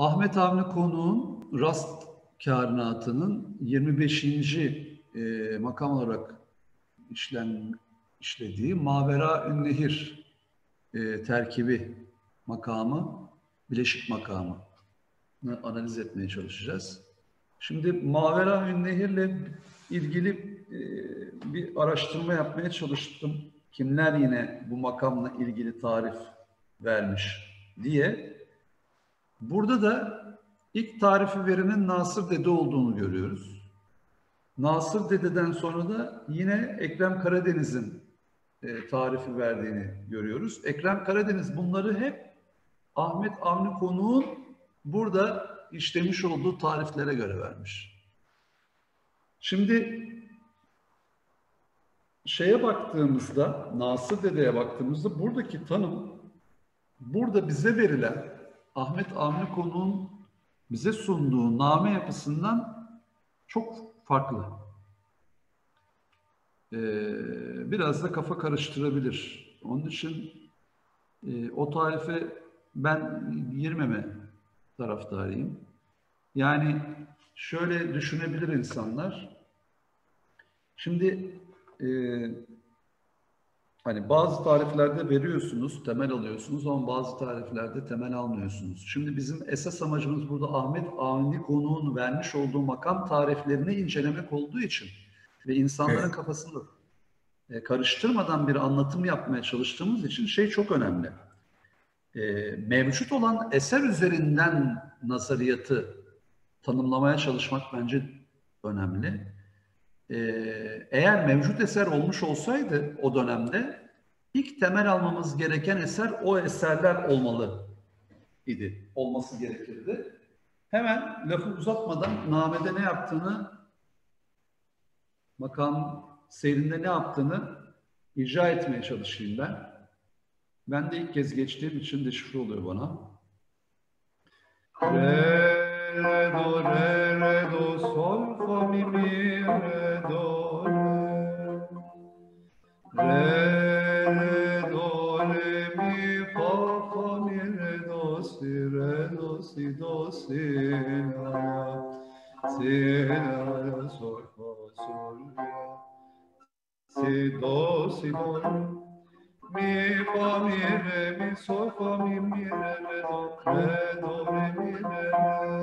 Ahmet Avni Konuğ'un Rast Kârınatı'nın 25. makam olarak işlediği Mavera-ün-Nehir terkibi makamı, bileşik makamı analiz etmeye çalışacağız. Şimdi Mavera-ün-Nehir'le ilgili bir araştırma yapmaya çalıştım. Kimler yine bu makamla ilgili tarif vermiş diye. Burada da ilk tarifi verenin Nasır Dede olduğunu görüyoruz. Nasır Dede'den sonra da yine Ekrem Karadeniz'in tarifi verdiğini görüyoruz. Ekrem Karadeniz bunları hep Ahmet Avni Konuğ'un burada işlemiş olduğu tariflere göre vermiş. Şimdi şeye baktığımızda, Nasır Dede'ye baktığımızda buradaki tanım, burada bize verilen Ahmet Avni Konuğ'un bize sunduğu name yapısından çok farklı. Biraz da kafa karıştırabilir. Onun için o tarife ben girmeme taraftarıyım. Yani şöyle düşünebilir insanlar. Şimdi hani bazı tariflerde veriyorsunuz, temel alıyorsunuz ama bazı tariflerde temel almıyorsunuz. Şimdi bizim esas amacımız burada Ahmet Avni Konuğ'un vermiş olduğu makam tariflerini incelemek olduğu için ve insanların kafasını karıştırmadan bir anlatım yapmaya çalıştığımız için şey çok önemli. Mevcut olan eser üzerinden nazariyatı tanımlamaya çalışmak bence önemli. Eğer mevcut eser olmuş olsaydı o dönemde ilk temel almamız gereken eser o eserler olmalı idi. Olması gerekirdi. Hemen lafı uzatmadan namede ne yaptığını, makam seyrinde ne yaptığını icra etmeye çalışayım ben. Ben de ilk kez geçtiğim için deşifre oluyor bana. Re, do, re, do, sol, fa, mi, mi, re, do, re, do, re, mi, fa, mi, re, do, si, do, si, la, sol, fa, sol, la, si, do, mi, fa, mi, re, mi, sol, fa, mi, re, re, do, re, mi, re,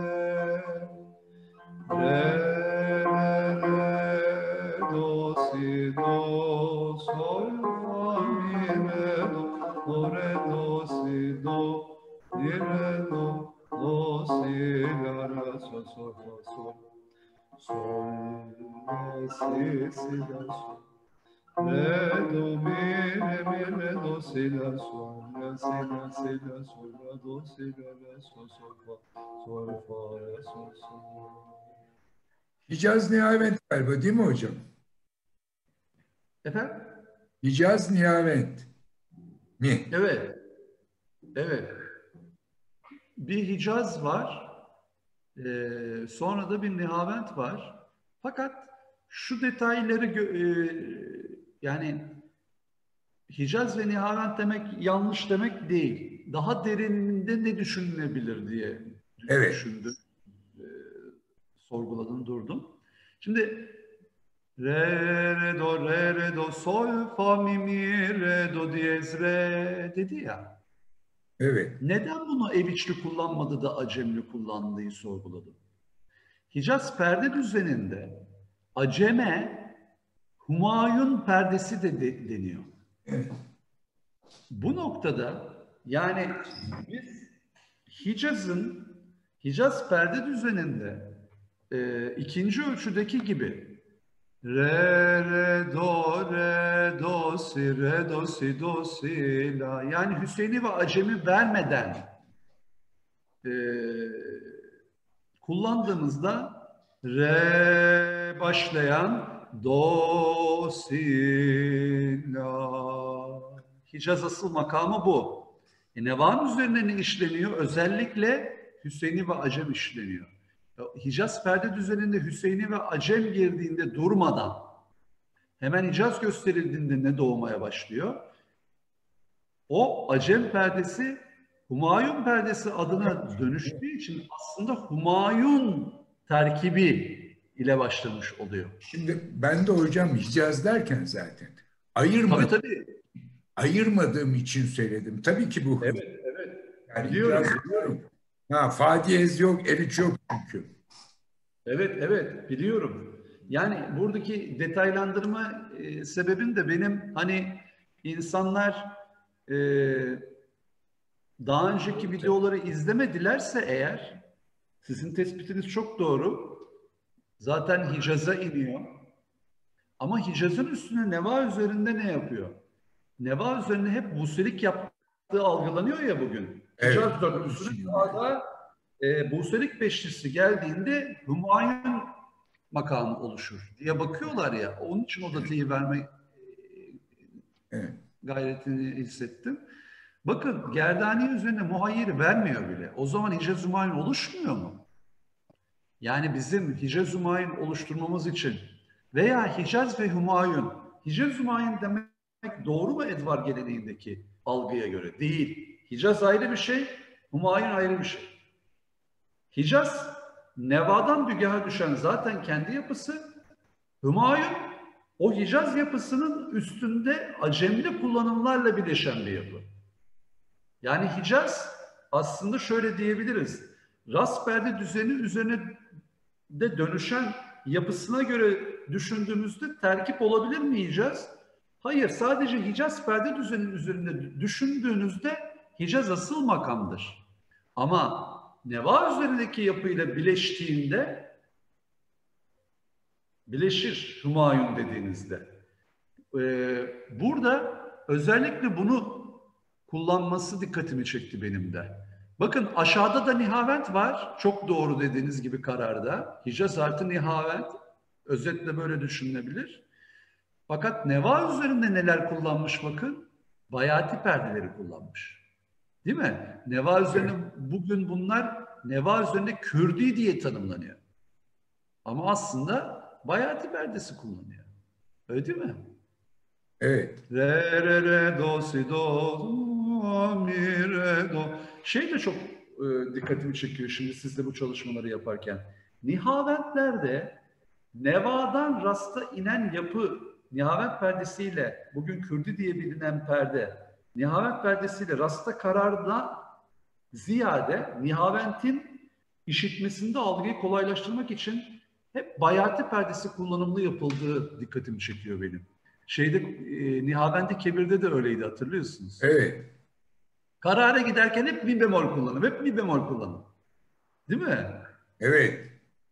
re, do, si, do, sol, fa, mi, re, re, do, si, do, mi, re, do, si, la, sol, sol, fa, sol, sol, la, si, la, sol. Re, do, mi, re, do, si, la, sol, la, si, la, sol, la, do, si, la, sol, sol, fa, la, sol, sol. Hicaz Nihavent galiba değil mi hocam? Efendim? Hicaz Nihavent mi? Evet. Evet. Bir Hicaz var. Sonra da bir Nihavent var. Fakat şu detayları yani Hicaz ve Nihavent demek yanlış demek değil. Daha derininde ne düşünülebilir diye düşündüm. Sorguladım, durdum. Şimdi re, do, sol, fa, mi, re, do, diyez, re dedi ya. Evet. Neden bunu ev içli kullanmadı da acemli kullandığı sorguladım. Hicaz perde düzeninde aceme Humayun perdesi de deniyor. Evet. Bu noktada yani biz Hicaz perde düzeninde ikinci ölçüdeki gibi re, do, si, do, si, la yani Hüseyin'i ve acemi vermeden kullandığımızda re başlayan do, si, la. Hicaz asıl makamı bu. Nevam üzerine ne işleniyor? Özellikle Hüseyin'i ve acem işleniyor. Hicaz perde düzeninde Hüseyin'i ve acem girdiğinde durmadan hemen Hicaz gösterildiğinde ne doğmaya başlıyor? O acem perdesi Humayun perdesi adına dönüştüğü için aslında Humayun terkibi ile başlamış oluyor. Şimdi ben de hocam Hicaz derken zaten Tabii ayırmadım, tabii. ayırmadığım için söyledim. Tabii ki bu hız. Evet, evet. Yani Biliyorum, Hicaz biliyorum. diyorum. Ha, fa diyez yok, el yok çünkü. Evet, evet, biliyorum. Yani buradaki detaylandırma sebebim de benim hani insanlar e, daha önceki videoları izlemedilerse eğer sizin tespitiniz çok doğru. Zaten Hicaz'a iniyor. Ama Hicaz'ın üstüne Neva üzerinde ne yapıyor? Neva üzerinde hep Buselik yaptığı algılanıyor ya bugün. Evet, Hicaz onun dörtlüsünün için iniyor. sağda Buselik beşlisi geldiğinde Hümayun makamı oluşur diye bakıyorlar ya. Onun için o datayı verme Evet, gayretini hissettim. Bakın Gerdani üzerine muhayyir vermiyor bile. O zaman Hicaz Hümayun oluşmuyor mu? Yani bizim Hicaz Hümayun oluşturmamız için veya Hicaz ve Hümayun, Hicaz Hümayun demek doğru mu Edvar geleneğindeki algıya göre? Değil. Hicaz ayrı bir şey, Hümayun ayrı bir şey. Hicaz, Neva'dan Bügah'a düşen zaten kendi yapısı, Hümayun, o Hicaz yapısının üstünde acemli kullanımlarla birleşen bir yapı. Yani Hicaz aslında şöyle diyebiliriz. Ras perde düzeni üzerine de dönüşen yapısına göre düşündüğümüzde terkip olabilir mi Hicaz? Hayır, sadece Hicaz perde düzeninin üzerinde düşündüğünüzde Hicaz asıl makamdır. Ama Neva üzerindeki yapıyla bileştiğinde bileşir Hümayun dediğinizde. Burada özellikle bunu kullanması dikkatimi çekti benim de. Bakın aşağıda da Nihavent var. Çok doğru dediğiniz gibi kararda. Hicaz artı Nihavent özetle böyle düşünülebilir. Fakat Neva üzerinde neler kullanmış bakın? Bayati perdeleri kullanmış. Değil mi? Neva üzerine evet, bugün bunlar Neva üzerinde Kürdi diye tanımlanıyor. Ama aslında Bayati perdesi kullanıyor. Öyle değil mi? evet. Re re re do si do mi re do. Şey de çok dikkatimi çekiyor şimdi siz de bu çalışmaları yaparken. Nihaventlerde Neva'dan Rast'a inen yapı Nihavent perdesiyle bugün Kürdi diye bilinen perde Nihavent perdesiyle Rast'a kararda ziyade Nihavent'in işitmesinde algıyı kolaylaştırmak için hep Bayati perdesi kullanımlı yapıldığı dikkatimi çekiyor benim. Şeyde Nihavent-i Kebir'de de öyleydi hatırlıyorsunuz. Evet, Karara giderken hep mi bemol kullanım, hep mi bemol kullanım. Değil mi? evet.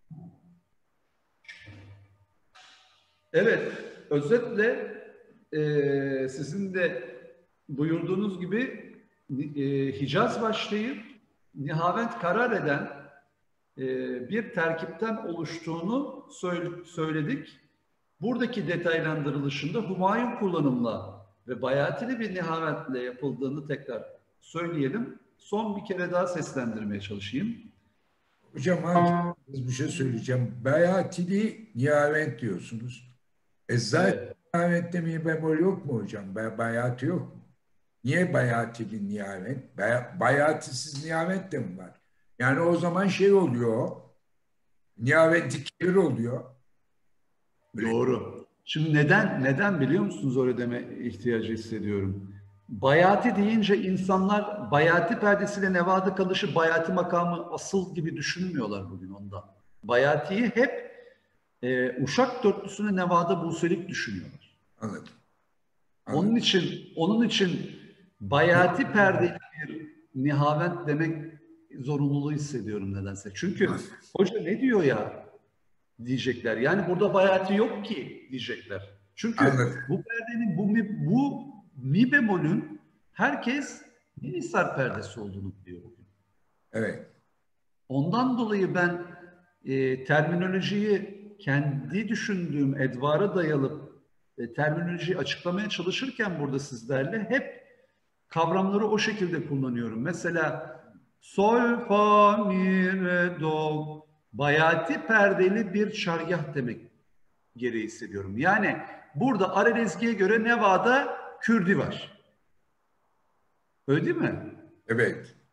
Evet, özetle sizin de buyurduğunuz gibi Hicaz başlayıp Nihavent karar eden bir terkipten oluştuğunu söyledik. Buradaki detaylandırılışında Humayun kullanımla ve Bayatili bir Nihavent'le yapıldığını tekrar söyleyelim. Son bir kere daha seslendirmeye çalışayım. Hocam bir şey söyleyeceğim. Bayatili Nihavent diyorsunuz. Zaten Evet. Nihavent'te mi bemol yok mu hocam? Bayatı yok mu? Niye bayatili Nihavent? Bayatisiz Nihavent de mi var? Yani o zaman şey oluyor. Nihavent-i Kebir oluyor. Öyle. Doğru. Şimdi neden biliyor musunuz öyle deme ihtiyacı hissediyorum. Bayati deyince insanlar Bayati perdesiyle Nevada kalışı Bayati makamı asıl gibi düşünmüyorlar bugün ondan. Bayati'yi hep Uşak dörtlüsüne Nevada Buselik düşünüyorlar. Anladım. Onun Anladım. için onun için Bayati perdeli bir Nihavent demek zorunluluğu hissediyorum nedense. Çünkü hoca ne diyor ya? Diyecekler. Yani burada bayatı yok ki diyecekler. Çünkü Anladım. bu perdenin bu mi bemolün herkes minisar perdesi olduğunu biliyor bugün. Evet. Ondan dolayı ben terminolojiyi kendi düşündüğüm edvara dayalı terminolojiyi açıklamaya çalışırken burada sizlerle hep kavramları o şekilde kullanıyorum. Mesela sol, fa, mi, re, do bayati perdeli bir çargah demek gereği hissediyorum. Yani burada Arelezgi'ye göre Neva'da Kürdi var. Öyle değil mi? Evet.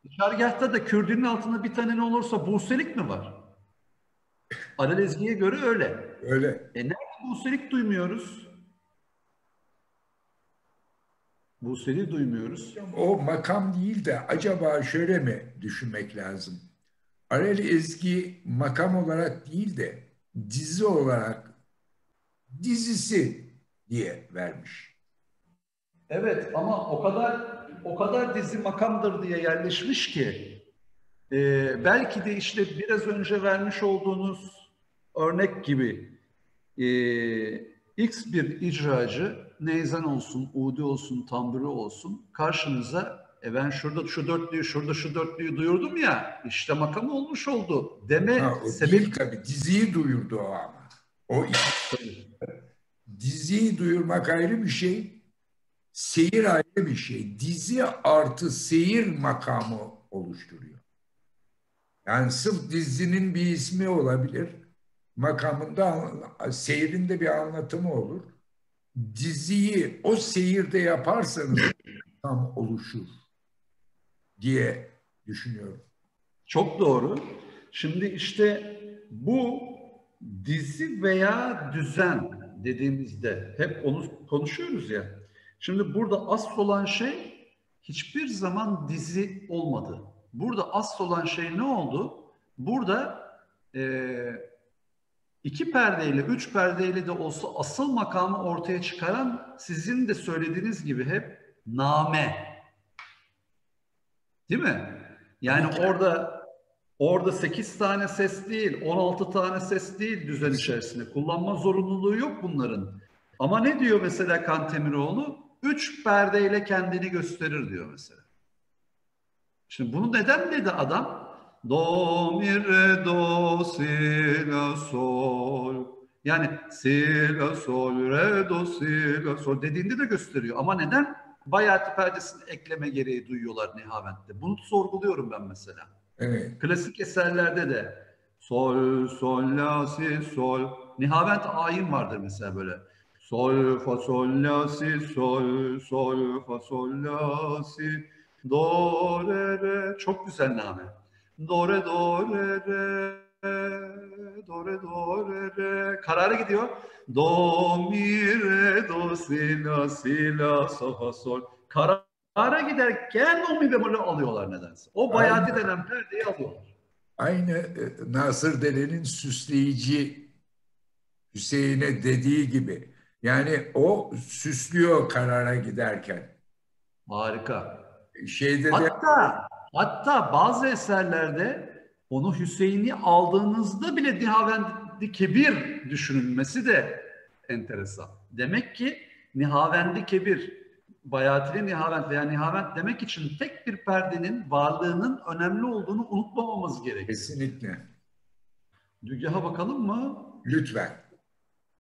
Şargâhta da Kürdünün altında bir tane ne olursa Burselik mi var? Aralezgi'ye göre öyle. Öyle. Nerede Burselik duymuyoruz? Burselik duymuyoruz. O makam değil de acaba şöyle mi düşünmek lazım? Arel Ezgi makam olarak değil de dizi olarak dizisi diye vermiş. Evet ama o kadar dizi makamdır diye yerleşmiş ki belki de işte biraz önce vermiş olduğunuz örnek gibi X bir icracı neyzen olsun, udi olsun, tamburi olsun karşınıza ben şurada şu dörtlüyü, şurada şu dörtlüyü duyurdum ya işte makam olmuş oldu deme O sebebi. değil tabii. Diziyi duyurdu o ama. O diziyi duyurmak ayrı bir şey. Seyir ayrı bir şey. Dizi artı seyir makamı oluşturuyor. Yani sırf dizinin bir ismi olabilir. Makamında, seyrinde bir anlatımı olur. Diziyi o seyirde yaparsanız tam oluşur diye düşünüyorum. Çok doğru. Şimdi işte bu dizi veya düzen dediğimizde hep onu konuşuyoruz ya. Şimdi burada asıl olan şey hiçbir zaman dizi olmadı. Burada asıl olan şey ne oldu? Burada iki perdeyle, üç perdeyle de olsa asıl makamı ortaya çıkaran sizin de söylediğiniz gibi hep name. Değil mi? Yani orada 8 tane ses değil, 16 tane ses değil düzen içerisinde. Kullanma zorunluluğu yok bunların. Ama ne diyor mesela Kantemiroğlu? 3 perdeyle kendini gösterir diyor mesela. Şimdi bunu neden dedi adam? Do, mi, re, do, si, la, sol. Yani si, la, sol, re, do, si, la, sol dediğinde de gösteriyor. Ama neden? Bayati perdesini ekleme gereği duyuyorlar Nihavent'te. Bunu sorguluyorum ben mesela. Evet. Klasik eserlerde de sol, sol, la, si, sol. Nihavent ayin vardır mesela böyle. Sol, fa, sol, la, si, sol, sol, fa, sol, la, si, do, re, re. Çok güzel name. Do, re, do, re, re. Do, re, do, re, re. Kararı gidiyor. Do, mi, re, do, si, la, sol, fa, sol. Ara giderken o mi bemolü alıyorlar nedense. O bayati Aynı, denen perdeyi alıyorlar. aynı Nasır Dere'nin süsleyici Hüseyin'e dediği gibi. Yani o süslüyor karara giderken. Harika. Şeyde de Hatta bazı eserlerde onu Hüseyin'i aldığınızda bile Nihavendi Kebir düşünülmesi de enteresan. Demek ki Nihavendi Kebir, Bayatili Nihavent veya Nihavent demek için tek bir perdenin varlığının önemli olduğunu unutmamamız gerekiyor. kesinlikle. Dügaha bakalım mı? Lütfen.